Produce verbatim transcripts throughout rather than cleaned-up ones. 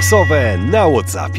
Losowe na WhatsAppie.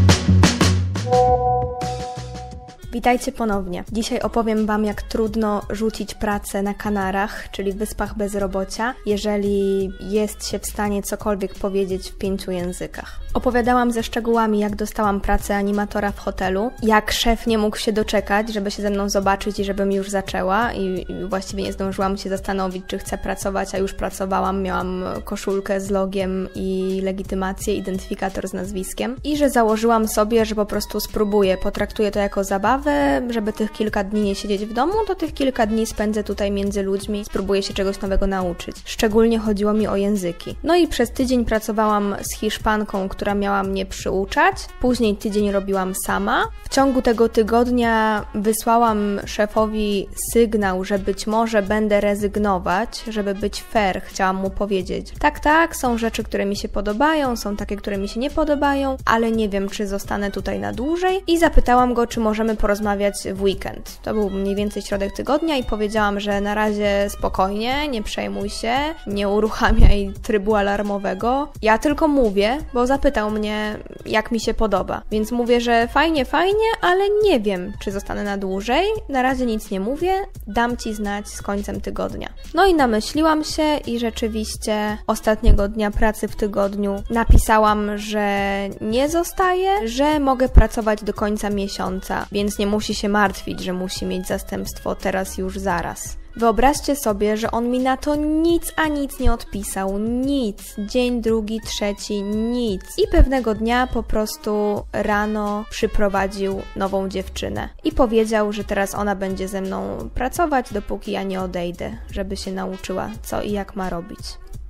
Witajcie ponownie. Dzisiaj opowiem Wam, jak trudno rzucić pracę na Kanarach, czyli Wyspach Bezrobocia, jeżeli jest się w stanie cokolwiek powiedzieć w pięciu językach. Opowiadałam ze szczegółami, jak dostałam pracę animatora w hotelu, jak szef nie mógł się doczekać, żeby się ze mną zobaczyć i żebym już zaczęła i właściwie nie zdążyłam się zastanowić, czy chcę pracować, a już pracowałam, miałam koszulkę z logiem i legitymację, identyfikator z nazwiskiem i że założyłam sobie, że po prostu spróbuję, potraktuję to jako zabawę, żeby tych kilka dni nie siedzieć w domu, to tych kilka dni spędzę tutaj między ludźmi, spróbuję się czegoś nowego nauczyć. Szczególnie chodziło mi o języki. No i przez tydzień pracowałam z Hiszpanką, która miała mnie przyuczać. Później tydzień robiłam sama. W ciągu tego tygodnia wysłałam szefowi sygnał, że być może będę rezygnować, żeby być fair. Chciałam mu powiedzieć, tak, tak, są rzeczy, które mi się podobają, są takie, które mi się nie podobają, ale nie wiem, czy zostanę tutaj na dłużej. I zapytałam go, czy możemy porozmawiać w weekend. To był mniej więcej środek tygodnia i powiedziałam, że na razie spokojnie, nie przejmuj się, nie uruchamiaj trybu alarmowego. Ja tylko mówię, bo zapytał mnie, jak mi się podoba. Więc mówię, że fajnie, fajnie, ale nie wiem, czy zostanę na dłużej. Na razie nic nie mówię, dam Ci znać z końcem tygodnia. No i namyśliłam się i rzeczywiście ostatniego dnia pracy w tygodniu napisałam, że nie zostaję, że mogę pracować do końca miesiąca, więc nie musi się martwić, że musi mieć zastępstwo teraz już zaraz. Wyobraźcie sobie, że on mi na to nic a nic nie odpisał. Nic. Dzień drugi, trzeci, nic. I pewnego dnia po prostu rano przyprowadził nową dziewczynę. I powiedział, że teraz ona będzie ze mną pracować, dopóki ja nie odejdę, żeby się nauczyła, co i jak ma robić.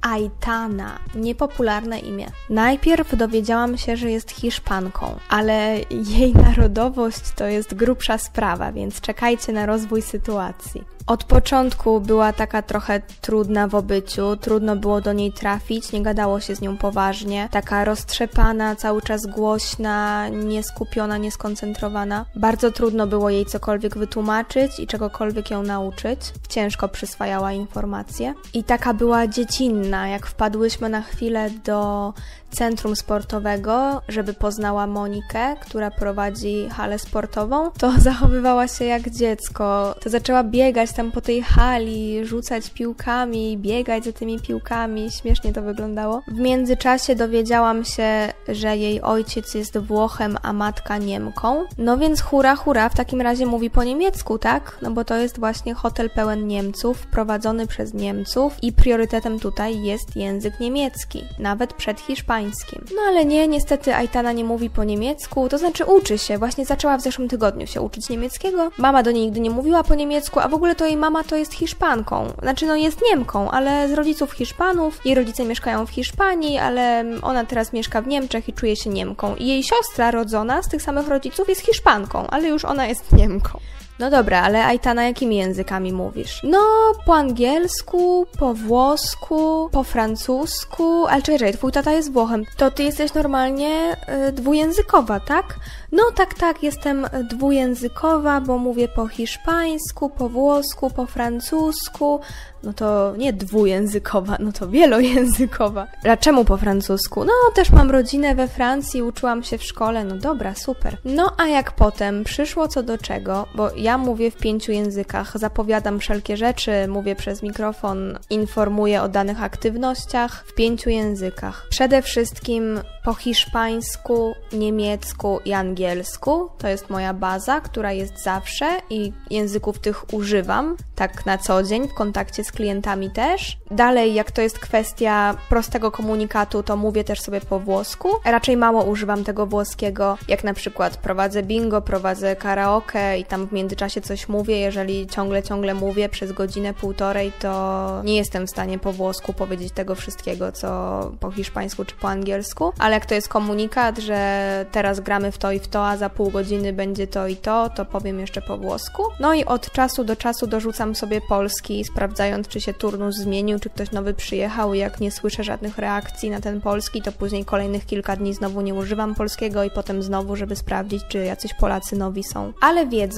Aitana. Niepopularne imię. Najpierw dowiedziałam się, że jest Hiszpanką, ale jej narodowość to jest grubsza sprawa, więc czekajcie na rozwój sytuacji. Od początku była taka trochę trudna w obyciu, trudno było do niej trafić, nie gadało się z nią poważnie, taka roztrzepana, cały czas głośna, nieskupiona, nieskoncentrowana. Bardzo trudno było jej cokolwiek wytłumaczyć i czegokolwiek ją nauczyć. Ciężko przyswajała informacje. I taka była dziecinna, jak wpadłyśmy na chwilę do centrum sportowego, żeby poznała Monikę, która prowadzi halę sportową, to zachowywała się jak dziecko. To zaczęła biegać tam po tej hali, rzucać piłkami, biegać za tymi piłkami. Śmiesznie to wyglądało. W międzyczasie dowiedziałam się, że jej ojciec jest Włochem, a matka Niemką. No więc hura, hura, w takim razie mówi po niemiecku, tak? No bo to jest właśnie hotel pełen Niemców, prowadzony przez Niemców i priorytetem tutaj jest język niemiecki, nawet przed hiszpańskim. No ale nie, niestety Aitana nie mówi po niemiecku, to znaczy uczy się, właśnie zaczęła w zeszłym tygodniu się uczyć niemieckiego. Mama do niej nigdy nie mówiła po niemiecku, a w ogóle to jej mama to jest Hiszpanką, znaczy no jest Niemką, ale z rodziców Hiszpanów, jej rodzice mieszkają w Hiszpanii, ale ona teraz mieszka w Niemczech i czuje się Niemką. I jej siostra rodzona z tych samych rodziców jest Hiszpanką, ale już ona jest Niemką. No dobra, ale Aitana, jakimi językami mówisz? No, po angielsku, po włosku, po francusku, ale czekaj, czekaj, twój tata jest Włochem. To ty jesteś normalnie y, dwujęzykowa, tak? No tak, tak, jestem dwujęzykowa, bo mówię po hiszpańsku, po włosku, po francusku. No to nie dwujęzykowa, no to wielojęzykowa. A czemu po francusku? No też mam rodzinę we Francji, uczyłam się w szkole, no dobra, super. No a jak potem przyszło co do czego, bo ja mówię w pięciu językach, zapowiadam wszelkie rzeczy, mówię przez mikrofon, informuję o danych aktywnościach w pięciu językach. Przede wszystkim po hiszpańsku, niemiecku i angielsku. To jest moja baza, która jest zawsze i języków tych używam tak na co dzień w kontakcie z klientami też. Dalej, jak to jest kwestia prostego komunikatu, to mówię też sobie po włosku. Raczej mało używam tego włoskiego, jak na przykład prowadzę bingo, prowadzę karaoke i tam w międzyczasie coś mówię. Jeżeli ciągle, ciągle mówię przez godzinę, półtorej, to nie jestem w stanie po włosku powiedzieć tego wszystkiego, co po hiszpańsku czy po angielsku. Ale jak to jest komunikat, że teraz gramy w to i w to, a za pół godziny będzie to i to, to powiem jeszcze po włosku. No i od czasu do czasu dorzucam sobie polski, sprawdzając, czy się turnus zmienił, czy ktoś nowy przyjechał. Jak nie słyszę żadnych reakcji na ten polski, to później kolejnych kilka dni znowu nie używam polskiego i potem znowu, żeby sprawdzić, czy jacyś Polacy nowi są. Ale wiedząc, że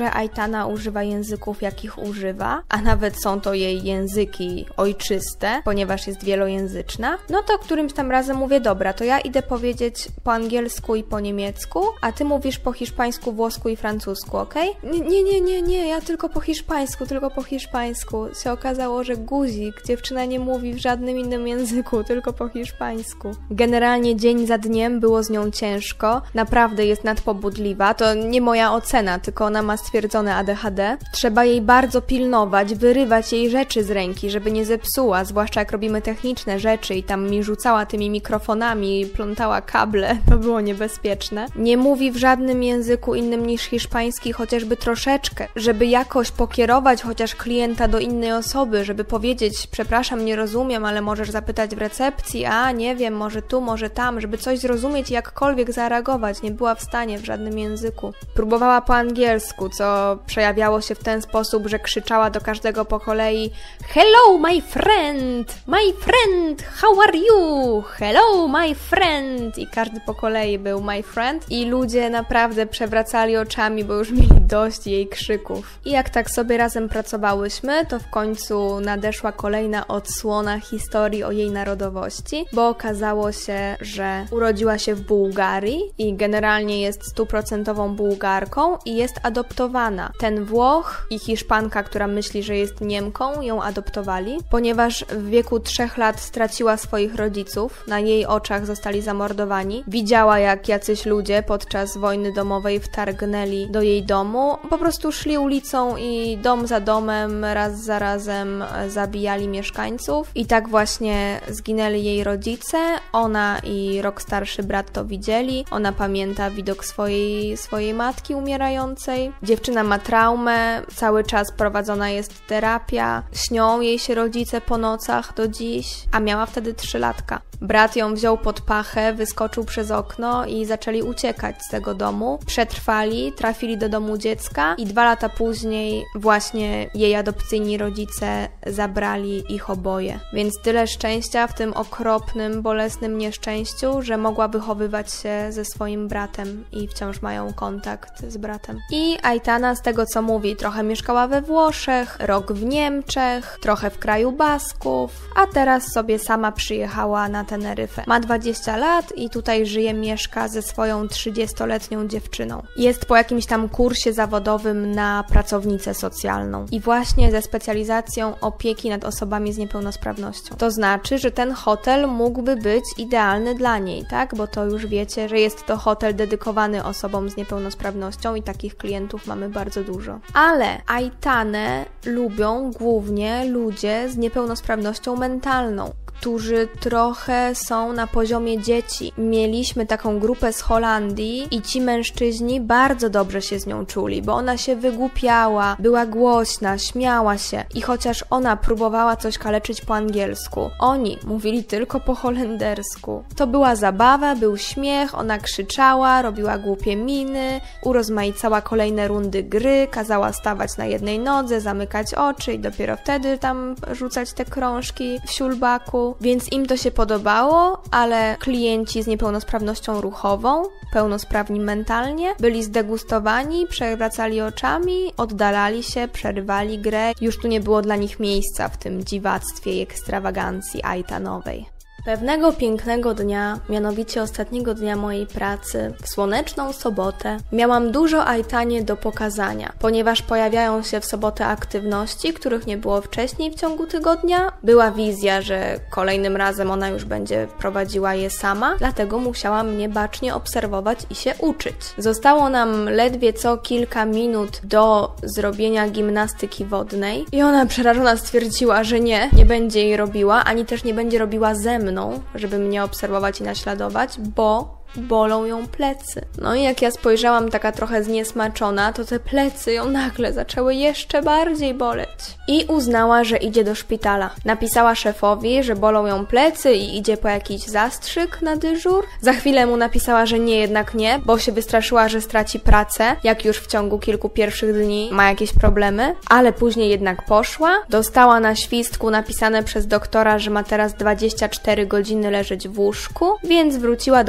że Aitana używa języków, jakich używa, a nawet są to jej języki ojczyste, ponieważ jest wielojęzyczna, no to którymś tam razem mówię, dobra, to ja idę powiedzieć po angielsku i po niemiecku, a ty mówisz po hiszpańsku, włosku i francusku, okej? Okay? Nie, nie, nie, nie, ja tylko po hiszpańsku, tylko po hiszpańsku. Się okazało, że guzik, dziewczyna nie mówi w żadnym innym języku, tylko po hiszpańsku. Generalnie dzień za dniem było z nią ciężko, naprawdę jest nadpobudliwa, to nie moja ocena, tylko ona ma stwierdzone A D H D. Trzeba jej bardzo pilnować, wyrywać jej rzeczy z ręki, żeby nie zepsuła, zwłaszcza jak robimy techniczne rzeczy i tam mi rzucała tymi mikrofonami, plątała kable, to było niebezpieczne. Nie mówi w żadnym języku innym niż hiszpański, chociażby troszeczkę, żeby jakoś pokierować chociaż klienta do innej osoby, żeby powiedzieć, przepraszam, nie rozumiem, ale możesz zapytać w recepcji, a nie wiem, może tu, może tam, żeby coś zrozumieć i jakkolwiek zareagować, nie była w stanie w żadnym języku. Próbowała po angielsku, co przejawiało się w ten sposób, że krzyczała do każdego po kolei hello my friend, my friend, how are you? Hello my friend i każdy po kolei był my friend i ludzie naprawdę przewracali oczami, bo już mieli dość jej krzyków. I jak tak sobie razem pracowałyśmy, to w końcu nadeszła kolejna odsłona historii o jej narodowości, bo okazało się, że urodziła się w Bułgarii i generalnie jest stuprocentową Bułgarką i jest adoptowana. Ten Włoch i Hiszpanka, która myśli, że jest Niemką, ją adoptowali, ponieważ w wieku trzech lat straciła swoich rodziców, na jej oczach zostali zamordowani. Widziała, jak jacyś ludzie podczas wojny domowej wtargnęli do jej domu, po prostu szli ulicą i dom za domem, raz za razem zabijali mieszkańców i tak właśnie zginęli jej rodzice. Ona i rok starszy brat to widzieli. Ona pamięta widok swojej, swojej matki umierającej. Dziewczyna ma traumę, cały czas prowadzona jest terapia, śnią jej się rodzice po nocach do dziś, a miała wtedy trzylatka. Brat ją wziął pod pachę, wyskoczył przez okno i zaczęli uciekać z tego domu. Przetrwali, trafili do domu dziecka i dwa lata później właśnie jej adopcyjni rodzice zabrali ich oboje. Więc tyle szczęścia w tym okropnym, bolesnym nieszczęściu, że mogła wychowywać się ze swoim bratem i wciąż mają kontakt z bratem. I Aitana z tego co mówi, trochę mieszkała we Włoszech, rok w Niemczech, trochę w kraju Basków, a teraz sobie sama przyjechała na Teneryfę. Ma dwadzieścia lat i tutaj żyje, mieszka ze swoją trzydziestoletnią dziewczyną. Jest po jakimś tam kursie zawodowym na pracownicę socjalną i właśnie ze specjalizacją opieki nad osobami z niepełnosprawnością. To znaczy, że ten hotel mógłby być idealny dla niej, tak? Bo to już wiecie, że jest to hotel dedykowany osobom z niepełnosprawnością i takich klientów mamy bardzo dużo. Ale Aitanę lubią głównie ludzie z niepełnosprawnością mentalną, którzy trochę są na poziomie dzieci. Mieliśmy taką grupę z Holandii i ci mężczyźni bardzo dobrze się z nią czuli, bo ona się wygłupiała, była głośna, śmiała się i chociaż ona próbowała coś kaleczyć po angielsku, oni mówili tylko po holendersku. To była zabawa, był śmiech, ona krzyczała, robiła głupie miny, urozmaicała kolejne rundy gry, kazała stawać na jednej nodze, zamykać oczy i dopiero wtedy tam rzucać te krążki w siulbaku. Więc im to się podobało, ale klienci z niepełnosprawnością ruchową, pełnosprawni mentalnie, byli zdegustowani, przewracali oczami, oddalali się, przerywali grę. Już tu nie było dla nich miejsca w tym dziwactwie i ekstrawagancji aitanowej. Pewnego pięknego dnia, mianowicie ostatniego dnia mojej pracy, w słoneczną sobotę, miałam dużo Aitanie do pokazania, ponieważ pojawiają się w sobotę aktywności, których nie było wcześniej w ciągu tygodnia. Była wizja, że kolejnym razem ona już będzie prowadziła je sama, dlatego musiała mnie bacznie obserwować i się uczyć. Zostało nam ledwie co kilka minut do zrobienia gimnastyki wodnej i ona przerażona stwierdziła, że nie, nie będzie jej robiła, ani też nie będzie robiła ze mną, żeby mnie obserwować i naśladować, bo bolą ją plecy. No i jak ja spojrzałam taka trochę zniesmaczona, to te plecy ją nagle zaczęły jeszcze bardziej boleć. I uznała, że idzie do szpitala. Napisała szefowi, że bolą ją plecy i idzie po jakiś zastrzyk na dyżur. Za chwilę mu napisała, że nie, jednak nie, bo się wystraszyła, że straci pracę, jak już w ciągu kilku pierwszych dni ma jakieś problemy, ale później jednak poszła. Dostała na świstku napisane przez doktora, że ma teraz dwadzieścia cztery godziny leżeć w łóżku, więc wróciła do hotelu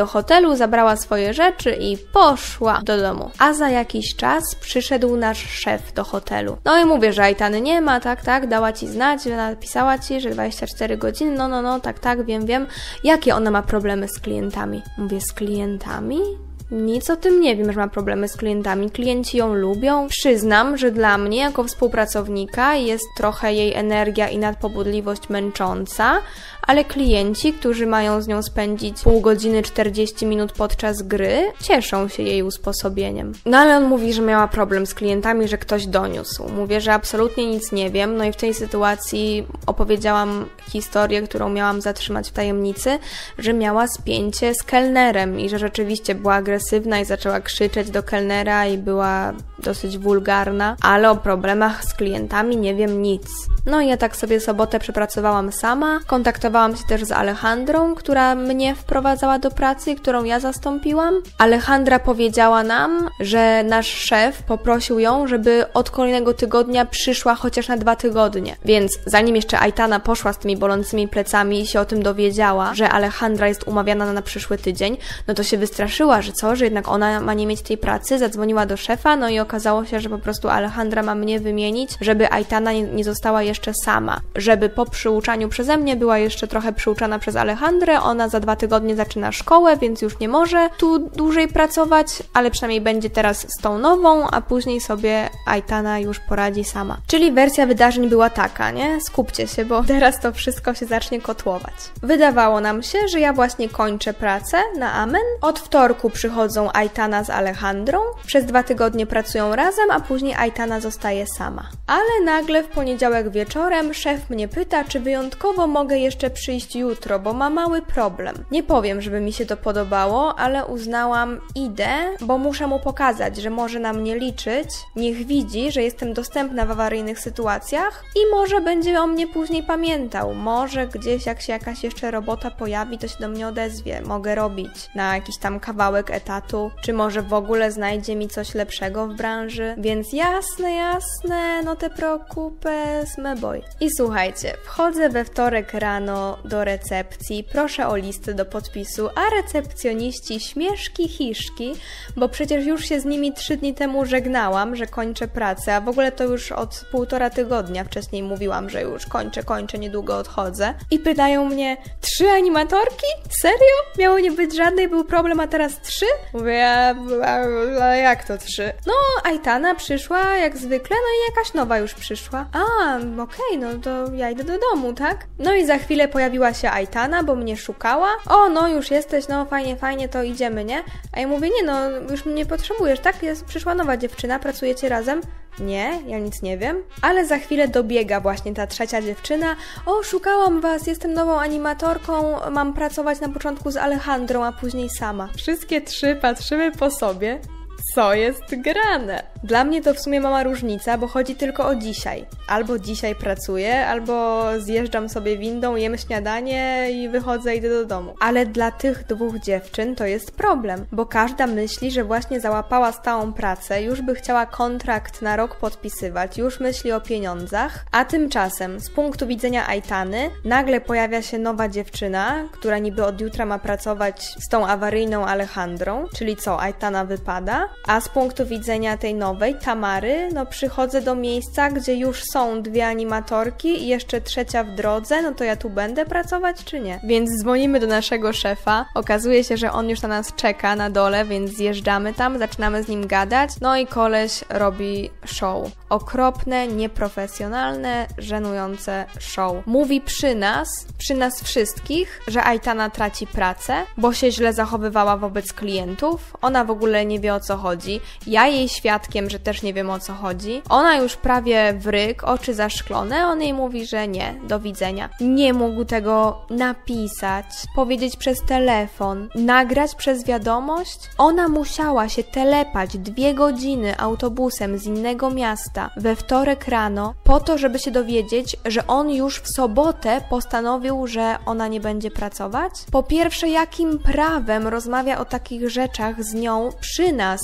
hotelu, zabrała swoje rzeczy i poszła do domu. A za jakiś czas przyszedł nasz szef do hotelu. No i mówię, że Aitany nie ma, tak, tak, dała ci znać, napisała ci, że dwadzieścia cztery godziny, no, no, no, tak, tak, wiem, wiem. Jakie ona ma problemy z klientami? Mówię, z klientami? Nic o tym nie wiem, że ma problemy z klientami. Klienci ją lubią. Przyznam, że dla mnie, jako współpracownika, jest trochę jej energia i nadpobudliwość męcząca, ale klienci, którzy mają z nią spędzić pół godziny, czterdzieści minut podczas gry, cieszą się jej usposobieniem. No ale on mówi, że miała problem z klientami, że ktoś doniósł. Mówię, że absolutnie nic nie wiem. No i w tej sytuacji opowiedziałam historię, którą miałam zatrzymać w tajemnicy, że miała spięcie z kelnerem i że rzeczywiście była agresywna i zaczęła krzyczeć do kelnera i była dosyć wulgarna, ale o problemach z klientami nie wiem nic. No i ja tak sobie sobotę przepracowałam sama, kontaktowałam się też z Alejandrą, która mnie wprowadzała do pracy, którą ja zastąpiłam. Alejandra powiedziała nam, że nasz szef poprosił ją, żeby od kolejnego tygodnia przyszła chociaż na dwa tygodnie. Więc zanim jeszcze Aitana poszła z tymi bolącymi plecami i się o tym dowiedziała, że Alejandra jest umawiana na przyszły tydzień, no to się wystraszyła, że co, że jednak ona ma nie mieć tej pracy, zadzwoniła do szefa, no i okazało się, że po prostu Alejandra ma mnie wymienić, żeby Aitana nie, nie została jeszcze sama. Żeby po przyuczaniu przeze mnie była jeszcze trochę przyuczana przez Alejandrę, ona za dwa tygodnie zaczyna szkołę, więc już nie może tu dłużej pracować, ale przynajmniej będzie teraz z tą nową, a później sobie Aitana już poradzi sama. Czyli wersja wydarzeń była taka, nie? Skupcie się, bo teraz to wszystko się zacznie kotłować. Wydawało nam się, że ja właśnie kończę pracę na Amen. Od wtorku przychodzą Aitana z Alejandrą, przez dwa tygodnie pracują razem, a później Aitana zostaje sama. Ale nagle w poniedziałek wieczorem szef mnie pyta, czy wyjątkowo mogę jeszcze przyjść jutro, bo ma mały problem. Nie powiem, żeby mi się to podobało, ale uznałam, idę, bo muszę mu pokazać, że może na mnie liczyć, niech widzi, że jestem dostępna w awaryjnych sytuacjach i może będzie o mnie później pamiętał. Może gdzieś jak się jakaś jeszcze robota pojawi, to się do mnie odezwie. Mogę robić na jakiś tam kawałek etatu, czy może w ogóle znajdzie mi coś lepszego w branży. Więc jasne, jasne, no te preocupes, me boy. I słuchajcie, wchodzę we wtorek rano do recepcji, proszę o listę do podpisu, a recepcjoniści śmieszki hiszki, bo przecież już się z nimi trzy dni temu żegnałam, że kończę pracę, a w ogóle to już od półtora tygodnia wcześniej mówiłam, że już kończę, kończę, niedługo odchodzę. I pytają mnie, trzy animatorki? Serio? Miało nie być żadnej, był problem, a teraz trzy? Mówię, a, a jak to trzy? No, Aitana przyszła jak zwykle, no i jakaś nowa już przyszła. A, okej, okay, no to ja idę do domu, tak? No i za chwilę pojawiła się Aitana, bo mnie szukała. O, no już jesteś, no fajnie, fajnie, to idziemy, nie? A ja mówię, nie no, już mnie potrzebujesz, tak? Jest, przyszła nowa dziewczyna, pracujecie razem? Nie, ja nic nie wiem. Ale za chwilę dobiega właśnie ta trzecia dziewczyna. O, szukałam was, jestem nową animatorką, mam pracować na początku z Alejandrą, a później sama. Wszystkie trzy patrzymy po sobie. Co jest grane? Dla mnie to w sumie mała różnica, bo chodzi tylko o dzisiaj. Albo dzisiaj pracuję, albo zjeżdżam sobie windą, jem śniadanie i wychodzę, idę do domu. Ale dla tych dwóch dziewczyn to jest problem, bo każda myśli, że właśnie załapała stałą pracę, już by chciała kontrakt na rok podpisywać, już myśli o pieniądzach, a tymczasem z punktu widzenia Aitany nagle pojawia się nowa dziewczyna, która niby od jutra ma pracować z tą awaryjną Alejandrą, czyli co, Aitana wypada, a z punktu widzenia tej nowej, Tamary, no przychodzę do miejsca, gdzie już są dwie animatorki i jeszcze trzecia w drodze, no to ja tu będę pracować czy nie? Więc dzwonimy do naszego szefa, okazuje się, że on już na nas czeka na dole, więc zjeżdżamy tam, zaczynamy z nim gadać, no i koleś robi show. Okropne, nieprofesjonalne, żenujące show. Mówi przy nas, przy nas wszystkich, że Aitana traci pracę, bo się źle zachowywała wobec klientów, ona w ogóle nie wie o co chodzi, ja jej świadkiem, że też nie wiem o co chodzi, ona już prawie w ryk, oczy zaszklone, on jej mówi, że nie, do widzenia. Nie mógł tego napisać, powiedzieć przez telefon, nagrać przez wiadomość. Ona musiała się telepać dwie godziny autobusem z innego miasta we wtorek rano po to, żeby się dowiedzieć, że on już w sobotę postanowił, że ona nie będzie pracować. Po pierwsze, jakim prawem rozmawia o takich rzeczach z nią przy nas,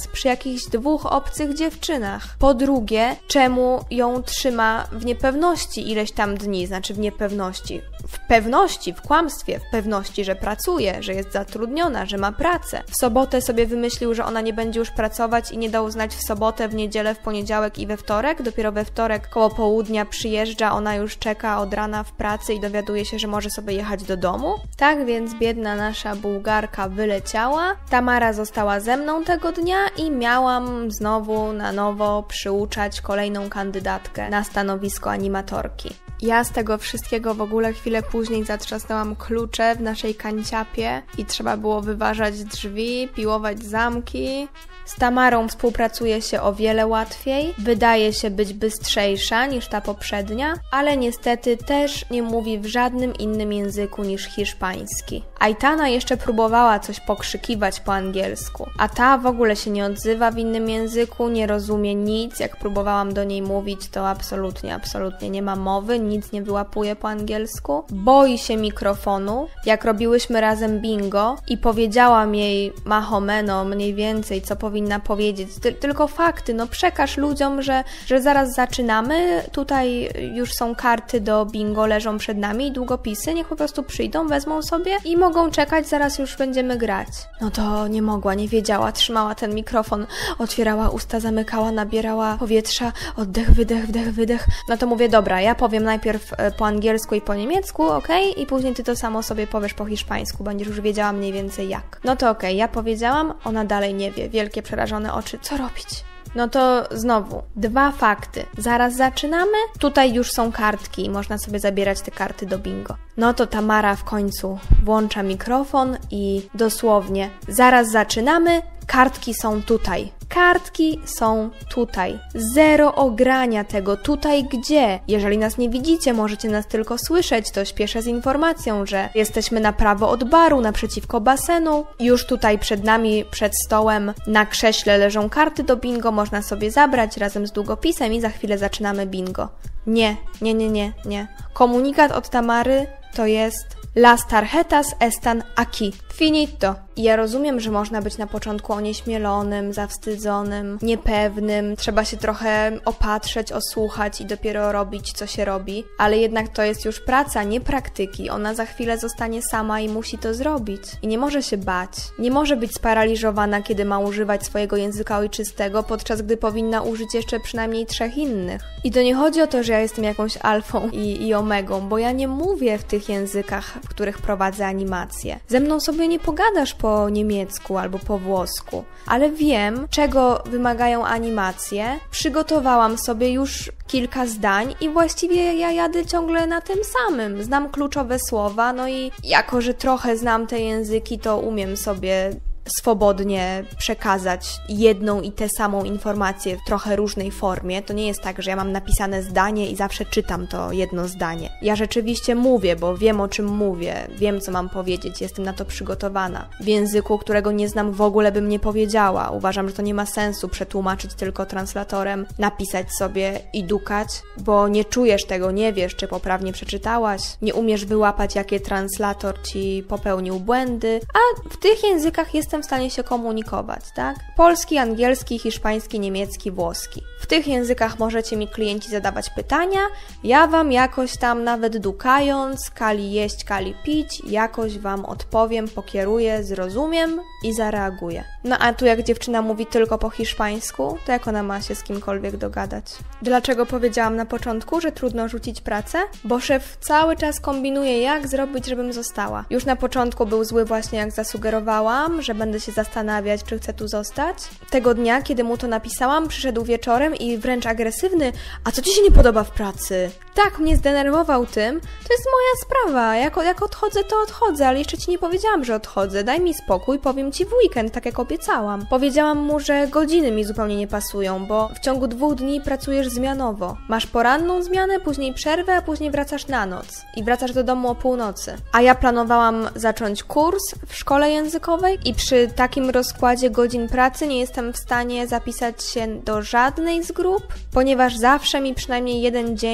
raz przy jakichś dwóch obcych dziewczynach? Po drugie, czemu ją trzyma w niepewności ileś tam dni, znaczy w niepewności? W pewności, w kłamstwie, w pewności, że pracuje, że jest zatrudniona, że ma pracę. W sobotę sobie wymyślił, że ona nie będzie już pracować i nie dał znać w sobotę, w niedzielę, w poniedziałek i we wtorek. Dopiero we wtorek koło południa przyjeżdża, ona już czeka od rana w pracy i dowiaduje się, że może sobie jechać do domu. Tak więc biedna nasza Bułgarka wyleciała. Tamara została ze mną tego dnia i miałam znowu na nowo przyuczać kolejną kandydatkę na stanowisko animatorki. Ja z tego wszystkiego w ogóle chwilę później zatrzasnęłam klucze w naszej kanciapie i trzeba było wyważać drzwi, piłować zamki. Z Tamarą współpracuje się o wiele łatwiej, wydaje się być bystrzejsza niż ta poprzednia, ale niestety też nie mówi w żadnym innym języku niż hiszpański. Aitana jeszcze próbowała coś pokrzykiwać po angielsku, a ta w ogóle się nie odzywa w innym języku, nie rozumie nic. Jak próbowałam do niej mówić, to absolutnie, absolutnie nie ma mowy, nic nie wyłapuje po angielsku. Boi się mikrofonu. Jak robiłyśmy razem bingo i powiedziałam jej mahomeno mniej więcej, co powinna powiedzieć, Ty tylko fakty, no przekaż ludziom, że, że zaraz zaczynamy, tutaj już są karty do bingo, leżą przed nami i długopisy, niech po prostu przyjdą, wezmą sobie i mogą czekać, zaraz już będziemy grać. No to nie mogła, nie wiedziała, trzymała ten mikrofon, otwierała usta, zamykała, nabierała powietrza, oddech, wydech, wdech, wydech. No to mówię, dobra, ja powiem najpierw po angielsku i po niemiecku, okej, okay? I później ty to samo sobie powiesz po hiszpańsku, będziesz już wiedziała mniej więcej jak. No to okej, okay, ja powiedziałam, ona dalej nie wie, wielkie przerażone oczy, co robić? No to znowu, dwa fakty. Zaraz zaczynamy, tutaj już są kartki i można sobie zabierać te karty do bingo. No to Tamara w końcu włącza mikrofon i dosłownie, zaraz zaczynamy, kartki są tutaj. Kartki są tutaj. Zero ogrania tego. Tutaj gdzie? Jeżeli nas nie widzicie, możecie nas tylko słyszeć, to śpieszę z informacją, że jesteśmy na prawo od baru, naprzeciwko basenu. Już tutaj przed nami, przed stołem, na krześle leżą karty do bingo, można sobie zabrać razem z długopisem i za chwilę zaczynamy bingo. Nie, nie, nie, nie, nie. Komunikat od Tamary to jest Las tarjetas están aquí. Finito. I ja rozumiem, że można być na początku onieśmielonym, zawstydzonym, niepewnym, trzeba się trochę opatrzeć, osłuchać i dopiero robić, co się robi, ale jednak to jest już praca, nie praktyki. Ona za chwilę zostanie sama i musi to zrobić. I nie może się bać. Nie może być sparaliżowana, kiedy ma używać swojego języka ojczystego, podczas gdy powinna użyć jeszcze przynajmniej trzech innych. I to nie chodzi o to, że ja jestem jakąś alfą i, i omegą, bo ja nie mówię w tych językach, w których prowadzę animacje. Ze mną sobie nie pogadasz po niemiecku albo po włosku, ale wiem, czego wymagają animacje. Przygotowałam sobie już kilka zdań i właściwie ja jadę ciągle na tym samym. Znam kluczowe słowa, no i jako, że trochę znam te języki, to umiem sobie swobodnie przekazać jedną i tę samą informację w trochę różnej formie. To nie jest tak, że ja mam napisane zdanie i zawsze czytam to jedno zdanie. Ja rzeczywiście mówię, bo wiem, o czym mówię, wiem, co mam powiedzieć, jestem na to przygotowana. W języku, którego nie znam, w ogóle bym nie powiedziała. Uważam, że to nie ma sensu przetłumaczyć tylko translatorem, napisać sobie i dukać, bo nie czujesz tego, nie wiesz, czy poprawnie przeczytałaś, nie umiesz wyłapać, jakie translator ci popełnił błędy, a w tych językach jest jestem w stanie się komunikować, tak? Polski, angielski, hiszpański, niemiecki, włoski. W tych językach możecie mi klienci zadawać pytania, ja wam jakoś tam nawet dukając, kali jeść, kali pić, jakoś wam odpowiem, pokieruję, zrozumiem i zareaguję. No a tu jak dziewczyna mówi tylko po hiszpańsku, to jak ona ma się z kimkolwiek dogadać? Dlaczego powiedziałam na początku, że trudno rzucić pracę? Bo szef cały czas kombinuje, jak zrobić, żebym została. Już na początku był zły właśnie, jak zasugerowałam, że będę się zastanawiać, czy chcę tu zostać. Tego dnia, kiedy mu to napisałam, przyszedł wieczorem i wręcz agresywny: a co ci się nie podoba w pracy? Tak mnie zdenerwował tym, to jest moja sprawa, jak, jak odchodzę, to odchodzę, ale jeszcze ci nie powiedziałam, że odchodzę, daj mi spokój, powiem ci w weekend, tak jak obiecałam. Powiedziałam mu, że godziny mi zupełnie nie pasują, bo w ciągu dwóch dni pracujesz zmianowo. Masz poranną zmianę, później przerwę, a później wracasz na noc i wracasz do domu o północy. A ja planowałam zacząć kurs w szkole językowej i przy takim rozkładzie godzin pracy nie jestem w stanie zapisać się do żadnej z grup, ponieważ zawsze mi przynajmniej jeden dzień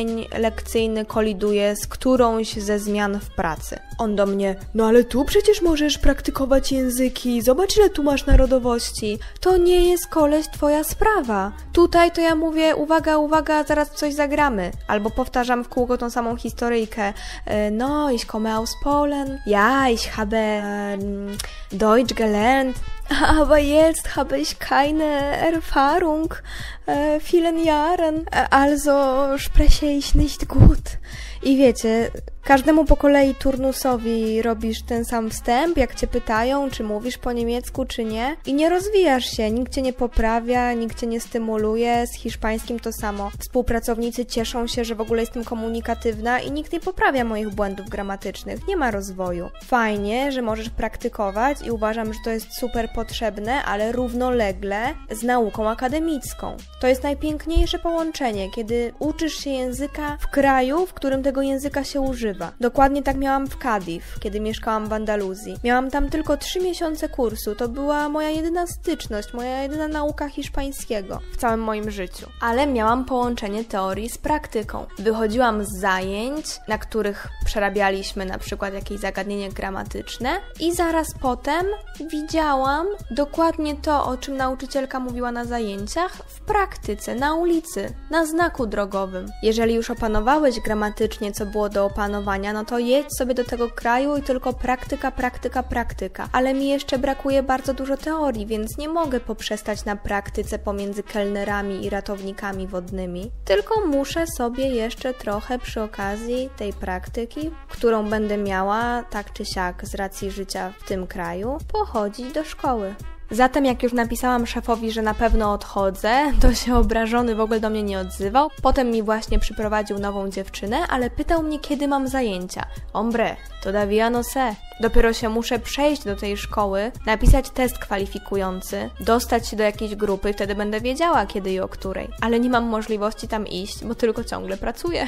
lekcyjny koliduje z którąś ze zmian w pracy. On do mnie, no ale tu przecież możesz praktykować języki, zobacz ile tu masz narodowości. To nie jest, koleś, twoja sprawa. Tutaj to ja mówię, uwaga, uwaga, zaraz coś zagramy. Albo powtarzam w kółko tą samą historyjkę. No, ich komme aus Polen. Ja, ich habe ähm, Deutsch gelernt. Aber jetzt habe ich keine Erfahrung, äh, vielen Jahren, also spreche ich nicht gut. I wiecie, każdemu po kolei turnusowi robisz ten sam wstęp, jak cię pytają, czy mówisz po niemiecku, czy nie. I nie rozwijasz się, nikt cię nie poprawia, nikt cię nie stymuluje. Z hiszpańskim to samo. Współpracownicy cieszą się, że w ogóle jestem komunikatywna i nikt nie poprawia moich błędów gramatycznych. Nie ma rozwoju. Fajnie, że możesz praktykować i uważam, że to jest super potrzebne, ale równolegle z nauką akademicką. To jest najpiękniejsze połączenie, kiedy uczysz się języka w kraju, w którym tego języka się używa. Dokładnie tak miałam w Cardiff, kiedy mieszkałam w Andaluzji. Miałam tam tylko trzy miesiące kursu. To była moja jedyna styczność, moja jedyna nauka hiszpańskiego w całym moim życiu. Ale miałam połączenie teorii z praktyką. Wychodziłam z zajęć, na których przerabialiśmy na przykład jakieś zagadnienie gramatyczne i zaraz potem widziałam dokładnie to, o czym nauczycielka mówiła na zajęciach w praktyce, na ulicy, na znaku drogowym. Jeżeli już opanowałeś gramatycznie, co było do opanowania, no to jedź sobie do tego kraju i tylko praktyka, praktyka, praktyka. Ale mi jeszcze brakuje bardzo dużo teorii, więc nie mogę poprzestać na praktyce pomiędzy kelnerami i ratownikami wodnymi, tylko muszę sobie jeszcze trochę przy okazji tej praktyki, którą będę miała tak czy siak z racji życia w tym kraju, pochodzić do szkoły. Zatem jak już napisałam szefowi, że na pewno odchodzę, to się obrażony w ogóle do mnie nie odzywał. Potem mi właśnie przyprowadził nową dziewczynę, ale pytał mnie, kiedy mam zajęcia. Hombre, todavía no sé. Dopiero się muszę przejść do tej szkoły, napisać test kwalifikujący, dostać się do jakiejś grupy, wtedy będę wiedziała, kiedy i o której. Ale nie mam możliwości tam iść, bo tylko ciągle pracuję.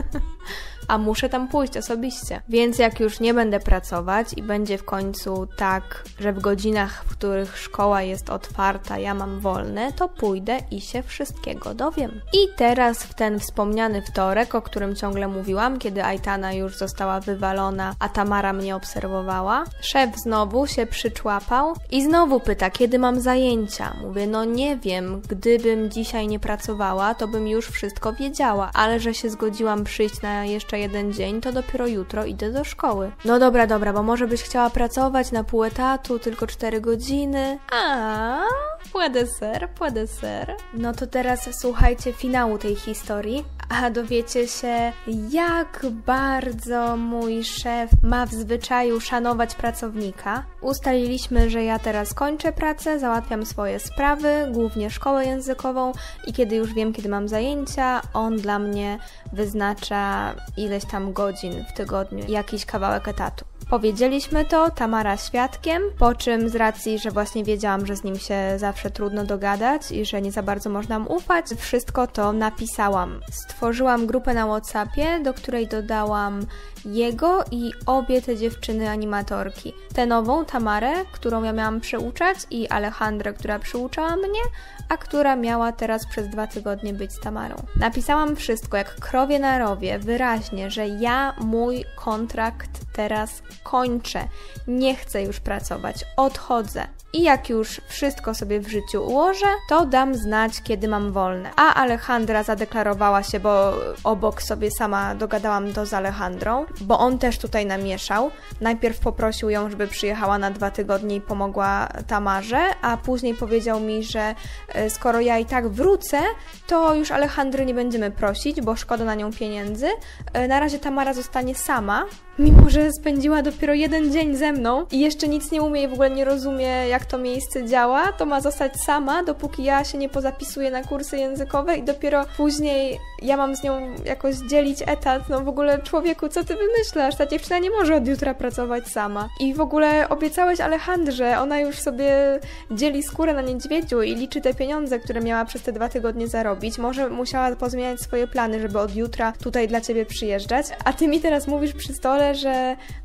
A muszę tam pójść osobiście. Więc jak już nie będę pracować i będzie w końcu tak, że w godzinach, w których szkoła jest otwarta, ja mam wolne, to pójdę i się wszystkiego dowiem. I teraz w ten wspomniany wtorek, o którym ciągle mówiłam, kiedy Aitana już została wywalona, a Tamara mnie obserwowała, szef znowu się przyczłapał i znowu pyta, kiedy mam zajęcia. Mówię, no nie wiem, gdybym dzisiaj nie pracowała, to bym już wszystko wiedziała, ale że się zgodziłam przyjść na jeszcze jeden dzień, to dopiero jutro idę do szkoły. No dobra, dobra, bo może byś chciała pracować na pół etatu, tylko cztery godziny. A, puede ser, puede ser. No to teraz słuchajcie finału tej historii, a dowiecie się, jak bardzo mój szef ma w zwyczaju szanować pracownika. Ustaliliśmy, że ja teraz kończę pracę, załatwiam swoje sprawy, głównie szkołę językową i kiedy już wiem, kiedy mam zajęcia, on dla mnie wyznacza ileś tam godzin w tygodniu, jakiś kawałek etatu. Powiedzieliśmy to, Tamara świadkiem, po czym z racji, że właśnie wiedziałam, że z nim się zawsze trudno dogadać i że nie za bardzo można mu ufać, wszystko to napisałam. Stworzyłam grupę na WhatsAppie, do której dodałam jego i obie te dziewczyny animatorki. Tę nową, Tamarę, którą ja miałam przyuczać i Alejandrę, która przyuczała mnie, a która miała teraz przez dwa tygodnie być z Tamarą. Napisałam wszystko jak krowie na rowie, wyraźnie, że ja mój kontrakt teraz kończę, nie chcę już pracować, odchodzę. I jak już wszystko sobie w życiu ułożę, to dam znać, kiedy mam wolne. A Alejandra zadeklarowała się, bo obok sobie sama dogadałam to z Alejandrą, bo on też tutaj namieszał. Najpierw poprosił ją, żeby przyjechała na dwa tygodnie i pomogła Tamarze, a później powiedział mi, że skoro ja i tak wrócę, to już Alejandry nie będziemy prosić, bo szkoda na nią pieniędzy. Na razie Tamara zostanie sama, mimo że spędziła dopiero jeden dzień ze mną i jeszcze nic nie umie i w ogóle nie rozumie, jak to miejsce działa, to ma zostać sama, dopóki ja się nie pozapisuję na kursy językowe i dopiero później ja mam z nią jakoś dzielić etat. No w ogóle, człowieku, co ty wymyślasz? Ta dziewczyna nie może od jutra pracować sama. I w ogóle obiecałeś Alejandrze, ona już sobie dzieli skórę na niedźwiedziu i liczy te pieniądze, które miała przez te dwa tygodnie zarobić. Może musiała pozmieniać swoje plany, żeby od jutra tutaj dla ciebie przyjeżdżać, a ty mi teraz mówisz przy stole, że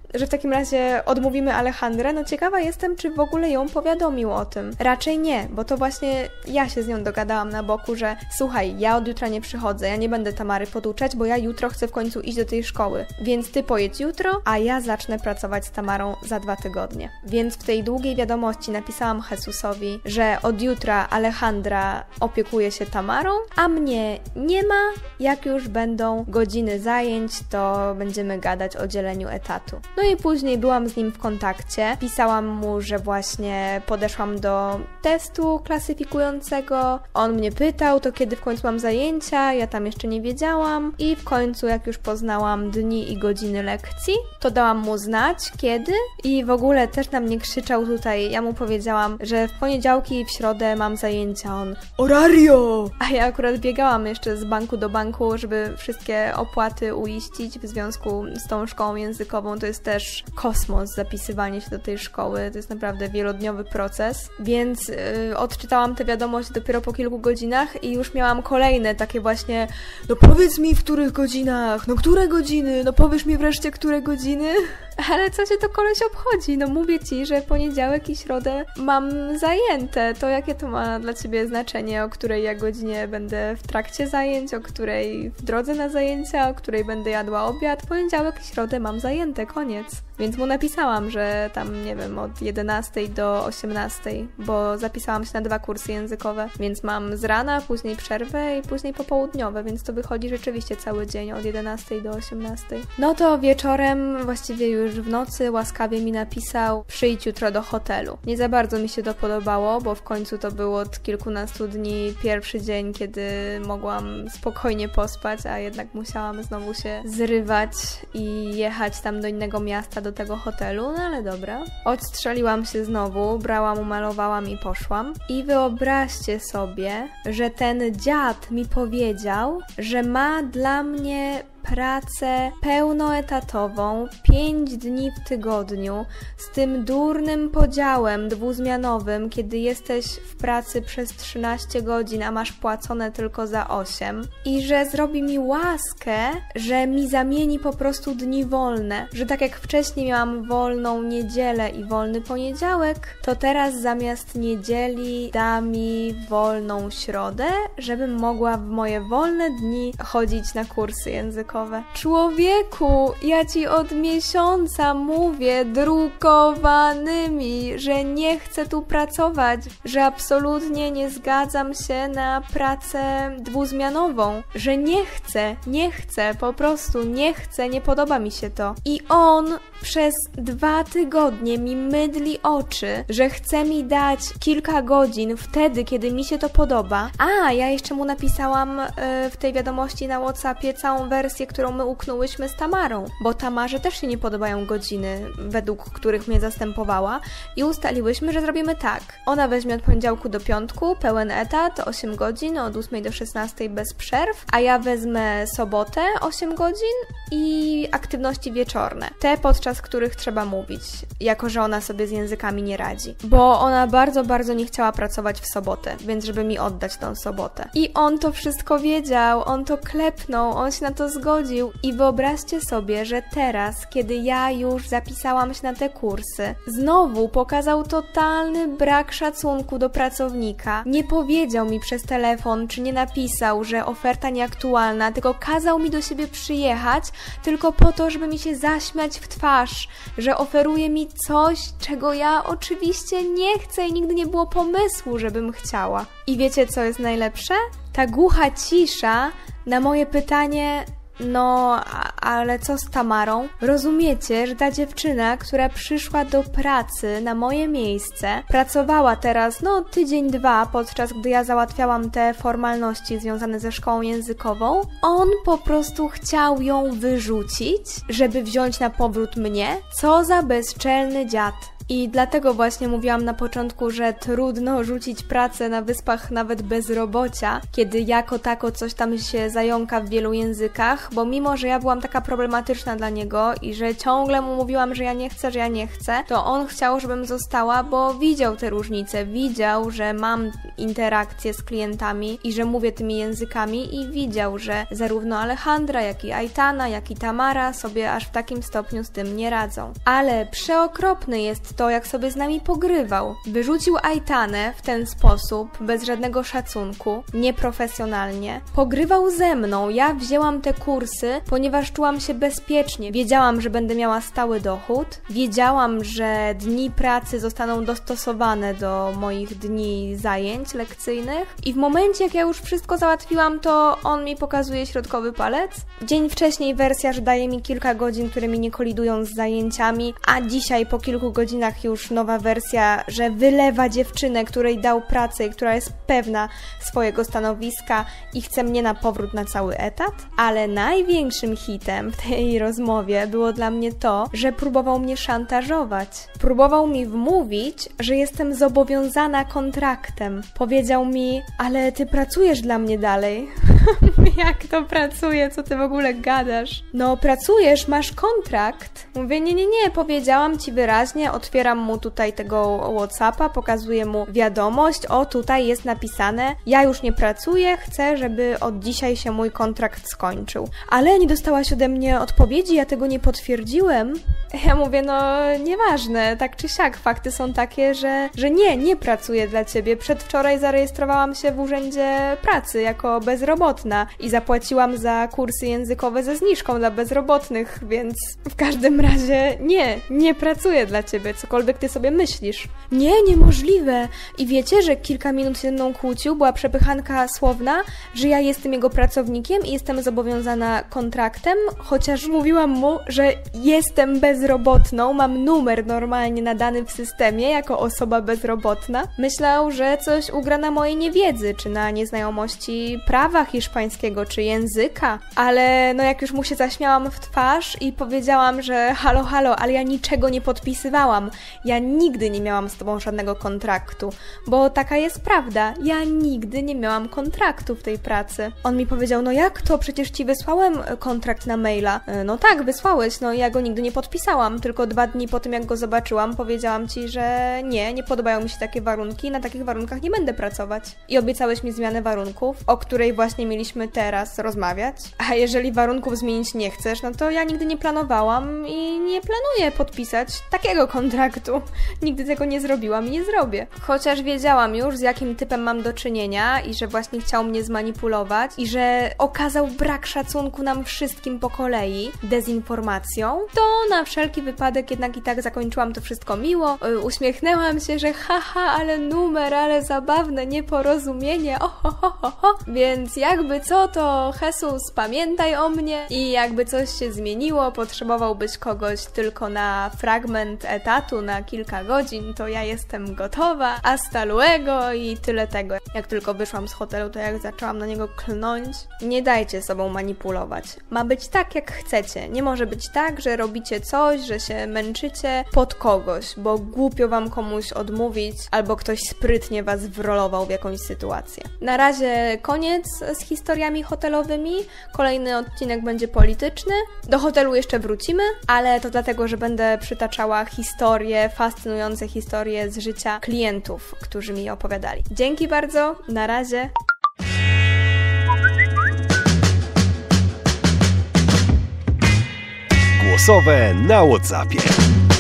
że w takim razie odmówimy Alejandrę. No ciekawa jestem, czy w ogóle ją powiadomił o tym. Raczej nie, bo to właśnie ja się z nią dogadałam na boku, że słuchaj, ja od jutra nie przychodzę, ja nie będę Tamary poduczać, bo ja jutro chcę w końcu iść do tej szkoły. Więc ty pojedź jutro, a ja zacznę pracować z Tamarą za dwa tygodnie. Więc w tej długiej wiadomości napisałam Jesusowi, że od jutra Alejandra opiekuje się Tamarą, a mnie nie ma. Jak już będą godziny zajęć, to będziemy gadać o dzieleniu etatu. No i później byłam z nim w kontakcie. Pisałam mu, że właśnie podeszłam do testu klasyfikującego. On mnie pytał, to kiedy w końcu mam zajęcia, ja tam jeszcze nie wiedziałam. I w końcu, jak już poznałam dni i godziny lekcji, to dałam mu znać, kiedy. I w ogóle też na mnie krzyczał tutaj. Ja mu powiedziałam, że w poniedziałki i w środę mam zajęcia. On orario! A ja akurat biegałam jeszcze z banku do banku, żeby wszystkie opłaty uiścić w związku z tą szkołą językową. To jest też kosmos, zapisywanie się do tej szkoły. To jest naprawdę wielodniowy proces. Więc yy, odczytałam tę wiadomość dopiero po kilku godzinach i już miałam kolejne takie właśnie no powiedz mi w których godzinach, no które godziny, no powiesz mi wreszcie które godziny. Ale co się to koleś obchodzi? No mówię ci, że poniedziałek i środę mam zajęte. To jakie to ma dla ciebie znaczenie, o której ja godzinie będę w trakcie zajęć, o której w drodze na zajęcia, o której będę jadła obiad. Poniedziałek i środę mam zajęte, koniec. Więc mu napisałam, że tam, nie wiem, od jedenastej do osiemnastej, bo zapisałam się na dwa kursy językowe, więc mam z rana, później przerwę i później popołudniowe, więc to wychodzi rzeczywiście cały dzień od jedenastej do osiemnastej. No to wieczorem, właściwie już w nocy, łaskawie mi napisał: przyjdź jutro do hotelu. Nie za bardzo mi się to podobało, bo w końcu to był od kilkunastu dni pierwszy dzień, kiedy mogłam spokojnie pospać, a jednak musiałam znowu się zrywać i jechać tam do innego miasta, do tego hotelu, no ale dobra. Odstrzeliłam się znowu, brałam, umalowałam i poszłam. I wyobraźcie sobie, że ten dziad mi powiedział, że ma dla mnie pracę pełnoetatową, pięć dni w tygodniu, z tym durnym podziałem dwuzmianowym, kiedy jesteś w pracy przez trzynaście godzin, a masz płacone tylko za osiem. I że zrobi mi łaskę, że mi zamieni po prostu dni wolne. Że tak jak wcześniej miałam wolną niedzielę i wolny poniedziałek, to teraz zamiast niedzieli da mi wolną środę, żebym mogła w moje wolne dni chodzić na kursy językowe. Człowieku, ja ci od miesiąca mówię drukowanymi, że nie chcę tu pracować, że absolutnie nie zgadzam się na pracę dwuzmianową, że nie chcę, nie chcę, po prostu nie chcę, nie podoba mi się to. I on przez dwa tygodnie mi mydli oczy, że chce mi dać kilka godzin wtedy, kiedy mi się to podoba. A, ja jeszcze mu napisałam yy, w tej wiadomości na WhatsAppie całą wersję, którą my uknęłyśmy z Tamarą, bo Tamarze też się nie podobają godziny, według których mnie zastępowała i ustaliłyśmy, że zrobimy tak. Ona weźmie od poniedziałku do piątku pełen etat, osiem godzin, od ósmej do szesnastej bez przerw, a ja wezmę sobotę osiem godzin i aktywności wieczorne. Te, podczas których trzeba mówić, jako że ona sobie z językami nie radzi. Bo ona bardzo, bardzo nie chciała pracować w sobotę, więc żeby mi oddać tą sobotę. I on to wszystko wiedział, on to klepnął, on się na to zgodził i wyobraźcie sobie, że teraz, kiedy ja już zapisałam się na te kursy, znowu pokazał totalny brak szacunku do pracownika. Nie powiedział mi przez telefon, czy nie napisał, że oferta nieaktualna, tylko kazał mi do siebie przyjechać, tylko po to, żeby mi się zaśmiać w twarz, że oferuje mi coś, czego ja oczywiście nie chcę i nigdy nie było pomysłu, żebym chciała. I wiecie, co jest najlepsze? Ta głucha cisza na moje pytanie: no, ale co z Tamarą? Rozumiecie, że ta dziewczyna, która przyszła do pracy na moje miejsce, pracowała teraz, no, tydzień, dwa, podczas gdy ja załatwiałam te formalności związane ze szkołą językową, on po prostu chciał ją wyrzucić, żeby wziąć na powrót mnie? Co za bezczelny dziad. I dlatego właśnie mówiłam na początku, że trudno rzucić pracę na wyspach nawet bezrobocia, kiedy jako tako coś tam się zająka w wielu językach, bo mimo, że ja byłam taka problematyczna dla niego i że ciągle mu mówiłam, że ja nie chcę, że ja nie chcę, to on chciał, żebym została, bo widział te różnice, widział, że mam interakcje z klientami i że mówię tymi językami i widział, że zarówno Alejandra, jak i Aitana, jak i Tamara sobie aż w takim stopniu z tym nie radzą. Ale przeokropne jest to, jak sobie z nami pogrywał. Wyrzucił Aitanę w ten sposób, bez żadnego szacunku, nieprofesjonalnie. Pogrywał ze mną. Ja wzięłam te kursy, ponieważ czułam się bezpiecznie. Wiedziałam, że będę miała stały dochód. Wiedziałam, że dni pracy zostaną dostosowane do moich dni zajęć lekcyjnych. I w momencie, jak ja już wszystko załatwiłam, to on mi pokazuje środkowy palec. Dzień wcześniej wersja, że daje mi kilka godzin, które mi nie kolidują z zajęciami, a dzisiaj po kilku godzinach już nowa wersja, że wylewa dziewczynę, której dał pracę i która jest pewna swojego stanowiska i chce mnie na powrót na cały etat. Ale największym hitem w tej rozmowie było dla mnie to, że próbował mnie szantażować. Próbował mi wmówić, że jestem zobowiązana kontraktem. Powiedział mi, ale ty pracujesz dla mnie dalej. Jak to pracuje? Co ty w ogóle gadasz? No pracujesz, masz kontrakt. Mówię, nie, nie, nie, powiedziałam ci wyraźnie, otwieram mu tutaj tego Whatsappa, pokazuję mu wiadomość, o tutaj jest napisane, ja już nie pracuję, chcę, żeby od dzisiaj się mój kontrakt skończył. Ale nie dostałaś ode mnie odpowiedzi, ja tego nie potwierdziłem. Ja mówię, no nieważne, tak czy siak, fakty są takie, że, że nie, nie pracuję dla ciebie. Przedwczoraj zarejestrowałam się w urzędzie pracy jako bezrobotna i zapłaciłam za kursy językowe ze zniżką dla bezrobotnych, więc w każdym razie nie, nie pracuję dla ciebie, cokolwiek ty sobie myślisz. Nie, niemożliwe. I wiecie, że kilka minut się ze mną kłócił, była przepychanka słowna, że ja jestem jego pracownikiem i jestem zobowiązana kontraktem, chociaż mówiłam mu, że jestem bezrobotną, mam numer normalnie nadany w systemie jako osoba bezrobotna. Myślał, że coś ugra na mojej niewiedzy, czy na nieznajomości prawa hiszpańskiego, czy języka, ale no jak już mu się zaśmiałam w twarz i powiedziałam, że halo, halo, ale ja niczego nie podpisywałam. Ja nigdy nie miałam z tobą żadnego kontraktu, bo taka jest prawda. Ja nigdy nie miałam kontraktu w tej pracy. On mi powiedział, no jak to? Przecież ci wysłałem kontrakt na maila. No tak, wysłałeś, no ja go nigdy nie podpisałam, tylko dwa dni po tym, jak go zobaczyłam, powiedziałam ci, że nie, nie podobają mi się takie warunki, na takich warunkach nie będę pracować. I obiecałeś mi zmianę warunków, o której właśnie mieliśmy teraz rozmawiać. A jeżeli warunków zmienić nie chcesz, no to ja nigdy nie planowałam i nie planuję podpisać takiego kontraktu. Nigdy tego nie zrobiłam i nie zrobię. Chociaż wiedziałam już, z jakim typem mam do czynienia i że właśnie chciał mnie zmanipulować i że okazał brak szacunku nam wszystkim po kolei dezinformacją, to na wszelki wypadek jednak i tak zakończyłam to wszystko miło. Uśmiechnęłam się, że haha, ale numer, ale zabawne nieporozumienie, oho, ho, ho, ho. Więc jakby co, to Jesus, pamiętaj o mnie i jakby coś się zmieniło, potrzebowałbyś kogoś tylko na fragment etatu na kilka godzin, to ja jestem gotowa, hasta luego i tyle tego. Jak tylko wyszłam z hotelu, to jak zaczęłam na niego klnąć, nie dajcie sobą manipulować. Ma być tak, jak chcecie. Nie może być tak, że robicie coś, że się męczycie pod kogoś, bo głupio wam komuś odmówić, albo ktoś sprytnie was wrolował w jakąś sytuację. Na razie koniec z historiami hotelowymi. Kolejny odcinek będzie polityczny. Do hotelu jeszcze wrócimy, ale to dlatego, że będę przytaczała historie, fascynujące historie z życia klientów, którzy mi je opowiadali. Dzięki bardzo, na razie. Głosowe na WhatsAppie.